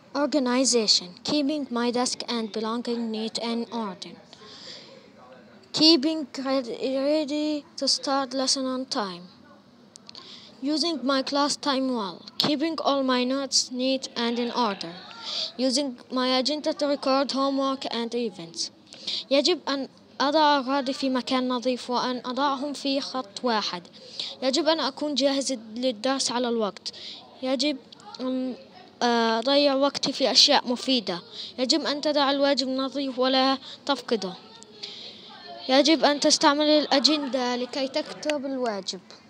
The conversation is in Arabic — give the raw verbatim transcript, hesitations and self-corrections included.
Organization, keeping my desk and belongings neat and ordered. Keeping ready to start lesson on time. Using my class time well. Keeping all my notes neat and in order. Using my agenda to record homework and events. يجب أن أضع أغراضي في مكان نظيف وأن أضعهم في خط واحد. يجب أن أكون جاهز للدرس على الوقت. يجب أن أضيع وقتي في أشياء مفيدة. يجب أن تضع الواجب نظيف ولا تفقده. يجب أن تستعمل الأجندة لكي تكتب الواجب.